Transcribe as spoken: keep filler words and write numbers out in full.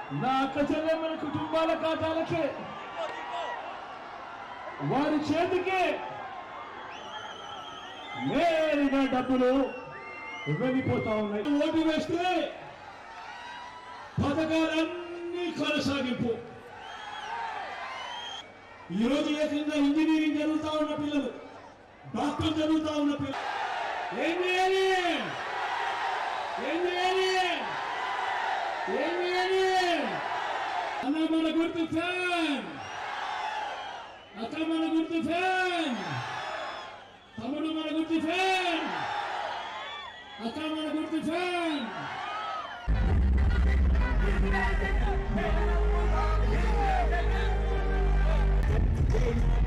నా అక్క చెల్లెమ్మల కుటుంబాల ఖాతాలకే వారి చేతికి నేరుగా డబ్బులు వెళ్ళిపోతా ఉన్నాయి. ఓటు వేస్తే పథకాలన్నీ కొనసాగింపు. ఈరోజు ఏకంగా ఇంజనీరింగ్ చదువుతా ఉన్న పిల్లలు, డాక్టర్ చదువుతా ఉన్న పిల్లలు ఏం చేయాలి ఏం చేయాలి ఏం చేయాలి అన్న మన గుర్తు ఫ్యాన్, అక్క మన గుర్తు ఫ్యాన్, తమ్ముడు మన గుర్తు ఫ్యాన్, అక్క మన గుర్తు ఫ్యాన్.